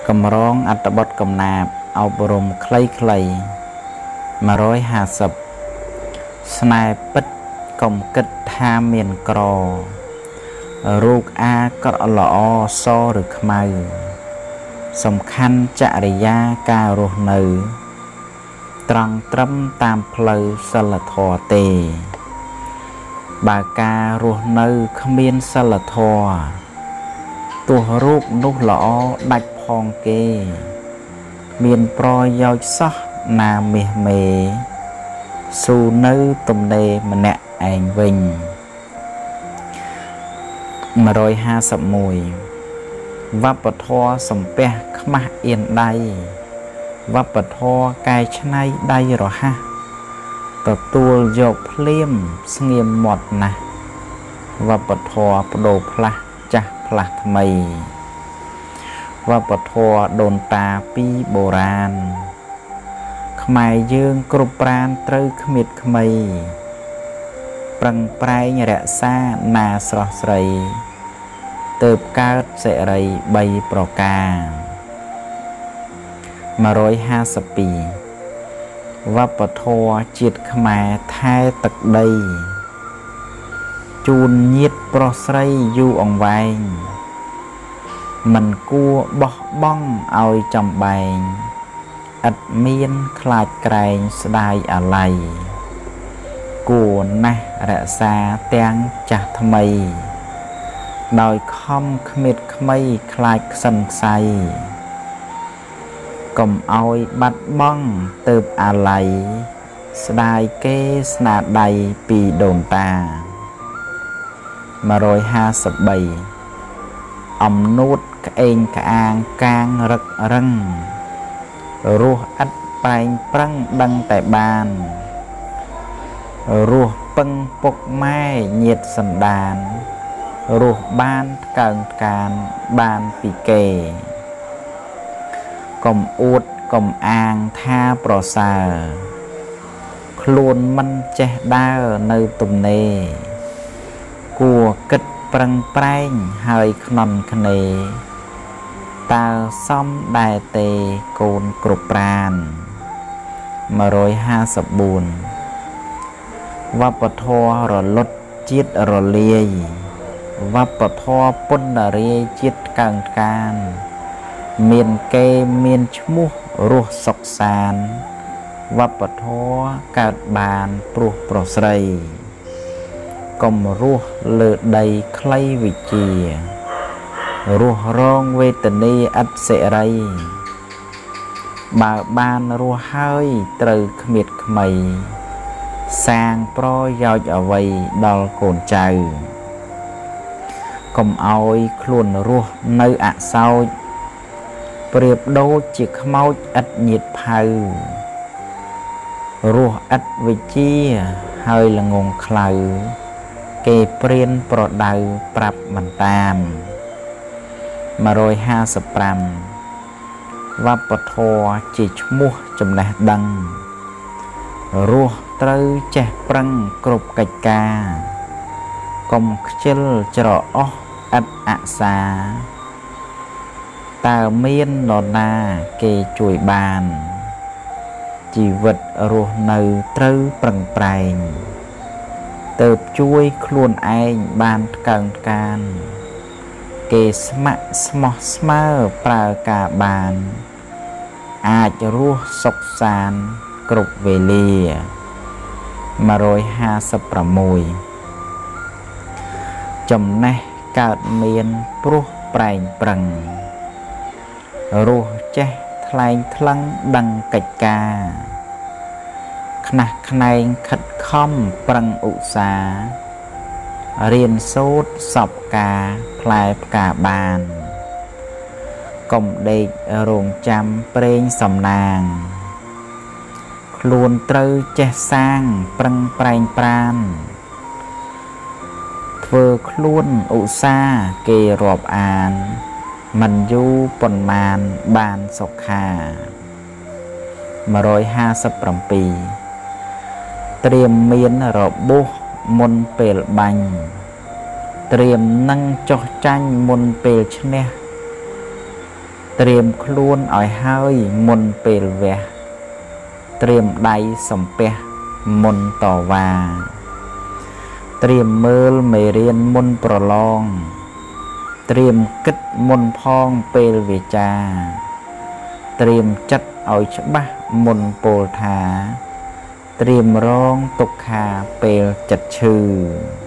cầm rong ắt bật cầm nạp ao bồm clay $150 snai bít cầm kích tha miền cò ruột a cọ lọ so được màu sầm khăn chạ rì ya ca ruột nữ trăng trâm tam pleu sala thọ tề bà ca ruột nữ khmiên sala thọ tua ruột nút lọ đạch phong kê miền pro giao sắc na mê mê su nữ tùm nê mà nẹ ảnh vinh $151វប្បធម៌សំពះខ្មាស់អៀនដៃវប្បធម៌កែច្នៃដៃរហ័សទទួលយកភ្លាមស្ងៀមមាត់ណាស់វប្បធម៌បដូរផ្លាស់ចាស់ផ្លាស់ថ្មីវប្បធម៌ដូនតាពីបុរាណខ្មែរយើងគ្រប់ប្រានត្រូវគ្មៀតខ្មៃប្រឹងប្រែងរក្សាណាស្រស់ស្រីទើបកើតសេរី3ប្រការ152វប្បធម៌ជាតិខ្មែរថែទឹកដីជូនញាតិប្រុសស្រីយូរអង្វែងមិនគួរបោះបង់ឲ្យចំបែងឥតមានខ្លាចក្រែងស្ដាយអាល័យគួរណាស់រក្សាទាំងចាស់ថ្មីដោយខំគ្មៀតខ្មៃខ្លាចខ្សិនខ្សៃកុំឲ្យបាត់បង់ទៅអាល័យស្ដាយគេស្នាដៃពីដូនតា153អំនួតក្អេងក្អាងកាងរឹករឹងរស់ឥតប្រែងប្រឹងដឹងតែបានរស់ពឹងពុកម៉ែញាតសន្តានរស់បានកើងកានបានពីគេកុំអួតកុំអាងថាប្រសើរខ្លួនមិនចេះដើរនៅទំនេរគួរគិតប្រឹងប្រែងហើយខ្នន់ខ្នេរតើសមដែរទេកូនគ្រប់ប្រាន154វប្បធម៌រលត់ជាតិរលាយវប្បធម៌ពុណ្ណរាយជាតិកើងកានមានគេមានឈ្មោះរស់សុខសានវប្បធម៌កើតបានព្រោះប្រស្រីកុំរស់លើដីខ្លីវិជារស់រងវេទនាអត់សេរីបើបានរស់ហើយត្រូវគ្មៀតខ្មៃសាងប្រយោជន៍អ្វីដល់កូនចៅកុំឲ្យខ្លួនរស់នៅអសោចប្រៀបដូចជាខ្មោចឥតញាតផៅរស់ឥតវិជាហើយល្ងងខ្លៅគេព្រានប្រដៅប្រាប់មិនតាម155វប្បធម៌ជាឈ្មោះចំណេះដឹងរស់ត្រូវចេះប្រឹងគ្រប់កិច្ចការកុំខ្ជិលច្រអស់ឥតអសាតើមាននរណាគេជួយបានជីវិតរស់នៅត្រូវប្រឹងប្រែងទើបជួយខ្លួនឯងបានកើងកានគេស្ម័គ្រស្មោះស្មើប្រើការបានអាចរស់សុខសាន្តគ្រប់វេលា156ចំណេះកើតមានព្រោះប្រែងប្រឹងរស់ចេះថ្លែងថ្លឹងដឹងកិច្ចការខ្នះខ្នែងខិតខំប្រឹងឧស្សាហ៍រៀនសូត្រសពការផ្លែផ្កាបានកុំដេករងចាំប្រេងសំណាងខ្លួនត្រូវចេះសាងប្រឹងប្រែងប្រានធ្វើខ្លួនឧស្សាហ៍គេរាប់អានមិនយូរប៉ុន្មានបានសុខា157ត្រៀមមានរបួសមុនពេលបាញ់ត្រៀមនឹងចុះចាញ់មុនពេលឈ្នះត្រៀមខ្លួនឲ្យហើយមុនពេលវះត្រៀមដៃសំពះមុនតវ៉ាត្រៀមមើលមេរៀនមុនប្រឡងត្រៀមគិតមុនផងពេលវាចាត្រៀមចិត្តឲ្យច្បាស់មុនពោលថាត្រៀមរងទុក្ខាពេលចិត្តឈឺ